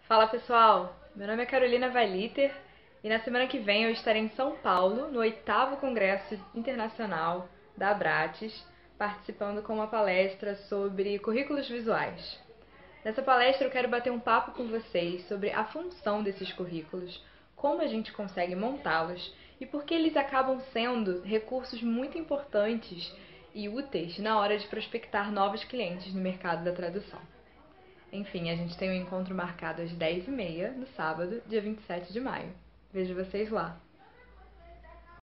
Fala pessoal, meu nome é Carolina Weiliter e na semana que vem eu estarei em São Paulo, no 8º Congresso Internacional da Abrates, participando com uma palestra sobre currículos visuais. Nessa palestra eu quero bater um papo com vocês sobre a função desses currículos, como a gente consegue montá-los e por que eles acabam sendo recursos muito importantes e úteis na hora de prospectar novos clientes no mercado da tradução. Enfim, a gente tem um encontro marcado às 10h30 no sábado, dia 27 de maio. Vejo vocês lá!